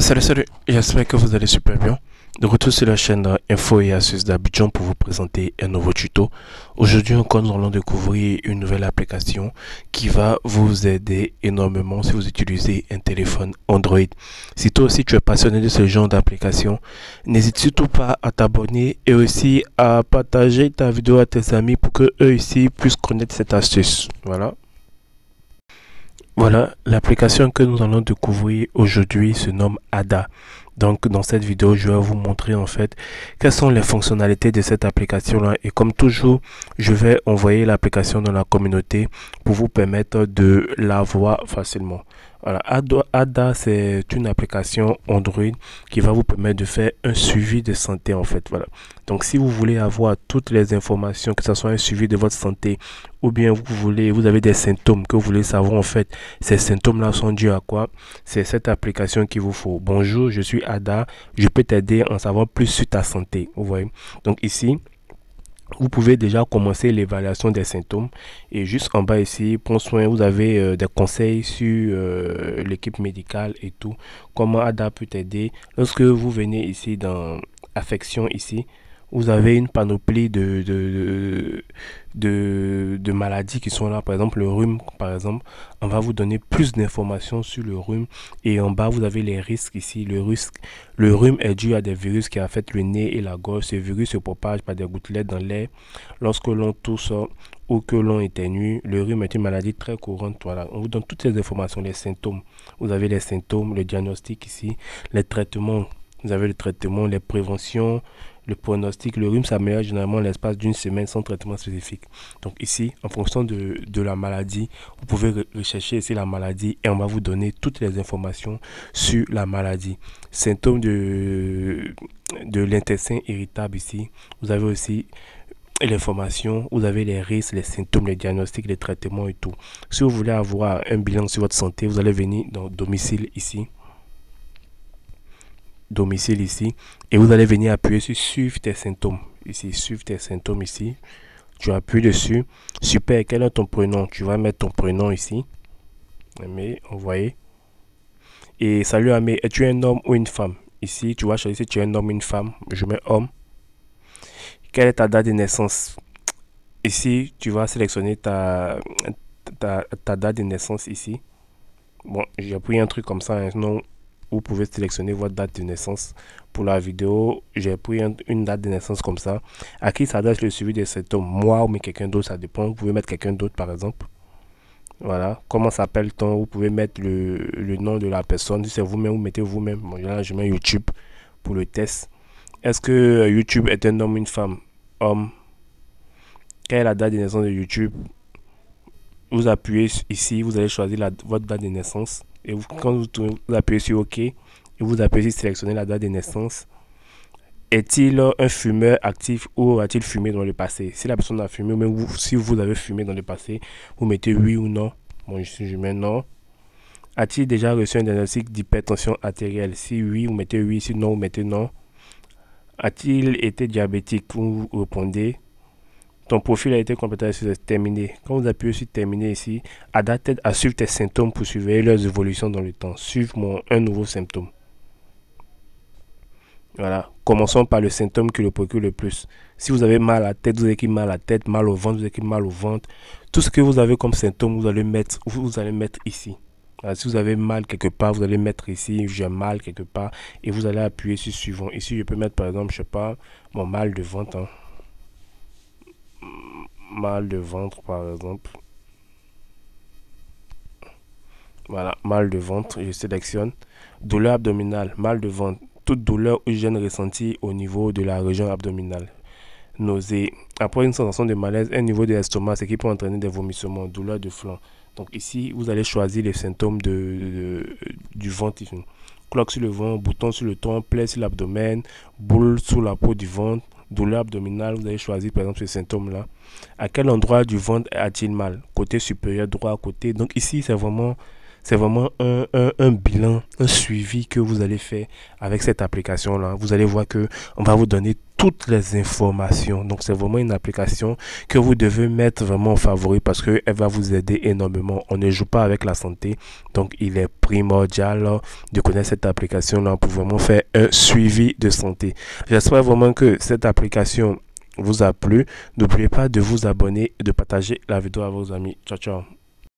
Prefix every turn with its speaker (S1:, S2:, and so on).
S1: Salut, j'espère que vous allez super bien. De retour sur la chaîne Info et Astuces d'Abidjan pour vous présenter un nouveau tuto. Aujourd'hui encore, nous allons découvrir une nouvelle application qui va vous aider énormément si vous utilisez un téléphone Android. Si toi aussi tu es passionné de ce genre d'application, n'hésite surtout pas à t'abonner et aussi à partager ta vidéo à tes amis pour que eux aussi puissent connaître cette astuce. Voilà, l'application que nous allons découvrir aujourd'hui se nomme Ada. Donc dans cette vidéo, je vais vous montrer en fait quelles sont les fonctionnalités de cette application-là. Et comme toujours, je vais envoyer l'application dans la communauté pour vous permettre de la voir facilement. Voilà, Ada, c'est une application Android qui va vous permettre de faire un suivi de santé en fait. Voilà. Donc si vous voulez avoir toutes les informations, que ce soit un suivi de votre santé ou bien vous avez des symptômes que vous voulez savoir en fait, ces symptômes-là sont dus à quoi? C'est cette application qu'il vous faut. Bonjour, je suis Ada, je peux t'aider à en savoir plus sur ta santé. Vous voyez? Donc ici, vous pouvez déjà commencer l'évaluation des symptômes et juste en bas ici, prends soin, vous avez des conseils sur l'équipe médicale et tout, comment Ada peut t'aider. Lorsque vous venez ici dans affection ici, vous avez une panoplie de maladies qui sont là. Par exemple, le rhume, par exemple, on va vous donner plus d'informations sur le rhume. Et en bas, vous avez les risques ici. Le rhume est dû à des virus qui affectent le nez et la gorge. Ces virus se propagent par des gouttelettes dans l'air lorsque l'on tousse ou que l'on éternue. Le rhume est une maladie très courante. Voilà, on vous donne toutes les informations, les symptômes. Vous avez les symptômes, le diagnostic ici, les traitements. Vous avez le traitement, les préventions, le pronostic. Le rhume s'améliore généralement l'espace d'une semaine sans traitement spécifique. Donc ici, en fonction de la maladie, vous pouvez rechercher ici la maladie et on va vous donner toutes les informations sur la maladie. Symptômes de l'intestin irritable ici. Vous avez aussi l'information, vous avez les risques, les symptômes, les diagnostics, les traitements et tout. Si vous voulez avoir un bilan sur votre santé, vous allez venir dans domicile ici. Domicile ici et vous allez venir appuyer sur suivre tes symptômes ici, suivre tes symptômes ici, tu appuies dessus. Super, quel est ton prénom? Tu vas mettre ton prénom ici, Amé, envoyer. Et salut Amé, es-tu un homme ou une femme? Ici tu vas choisir si tu es un homme ou une femme. Je mets homme. Quelle est ta date de naissance? Ici tu vas sélectionner ta date de naissance ici. Bon, j'ai pris un truc comme ça, un nom. Vous pouvez sélectionner votre date de naissance. Pour la vidéo, j'ai pris une date de naissance comme ça. À qui s'adresse le suivi des symptômes? Moi ou mais quelqu'un d'autre, ça dépend. Vous pouvez mettre quelqu'un d'autre par exemple. Voilà. Comment s'appelle-t-on? Vous pouvez mettre le nom de la personne. Si c'est vous-même, vous mettez vous-même. Bon, là, je mets YouTube pour le test. Est-ce que YouTube est un homme ou une femme? Homme. Quelle est la date de naissance de YouTube? Vous appuyez ici, vous allez choisir votre date de naissance. Et quand vous appuyez sur OK, et vous appuyez sur sélectionner la date de naissance. Est-il un fumeur actif ou a-t-il fumé dans le passé? Si la personne a fumé, ou même si vous avez fumé dans le passé, vous mettez oui ou non. Bon, ici je mets non. A-t-il déjà reçu un diagnostic d'hypertension artérielle? Si oui, vous mettez oui. Si non, vous mettez non. A-t-il été diabétique? Vous répondez. Ton profil a été complètement terminé. Quand vous appuyez sur terminer ici, Ada t'aide à suivre tes symptômes pour surveiller leurs évolutions dans le temps. Suivre un nouveau symptôme. Voilà. Commençons par le symptôme qui le procure le plus. Si vous avez mal à la tête, vous avez mal à la tête, mal au ventre, vous avez mal au ventre. Tout ce que vous avez comme symptôme, vous allez mettre ici. Alors, si vous avez mal quelque part, vous allez mettre ici, j'ai mal quelque part, et vous allez appuyer sur suivant. Ici, je peux mettre par exemple, je sais pas, mon mal de ventre. Hein. Mal de ventre par exemple. Voilà, mal de ventre, je sélectionne. Douleur abdominale, mal de ventre. Toute douleur ou gêne ressentie au niveau de la région abdominale. Nausée. Après une sensation de malaise, un niveau de l'estomac, ce qui peut entraîner des vomissements. Douleur de flanc. Donc ici, vous allez choisir les symptômes du ventre. Cloque sur le ventre, bouton sur le tronc, plaie sur l'abdomen, boule sous la peau du ventre. Douleur abdominale, vous allez choisir par exemple ces symptômes-là. À quel endroit du ventre a-t-il mal? Côté supérieur droit, côté. Donc ici, c'est vraiment C'est vraiment un bilan, un suivi que vous allez faire avec cette application-là. Vous allez voir que on va vous donner toutes les informations. Donc, c'est vraiment une application que vous devez mettre vraiment en favori parce qu'elle va vous aider énormément. On ne joue pas avec la santé. Donc, il est primordial de connaître cette application-là pour vraiment faire un suivi de santé. J'espère vraiment que cette application vous a plu. N'oubliez pas de vous abonner et de partager la vidéo à vos amis. Ciao, ciao.